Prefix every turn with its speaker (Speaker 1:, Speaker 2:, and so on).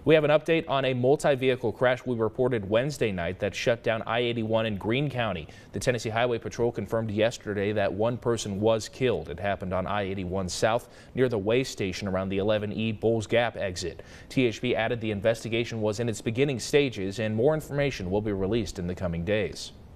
Speaker 1: We have an update on a multi-vehicle crash we reported Wednesday night that shut down I-81 in Greene County. The Tennessee Highway Patrol confirmed yesterday that one person was killed. It happened on I-81 South near the way station around the 11E Bulls Gap exit. THP added the investigation was in its beginning stages and more information will be released in the coming days.